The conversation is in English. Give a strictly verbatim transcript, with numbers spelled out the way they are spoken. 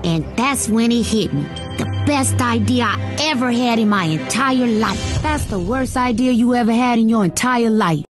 And that's when it hit me. The best idea I ever had in my entire life. That's the worst idea you ever had in your entire life.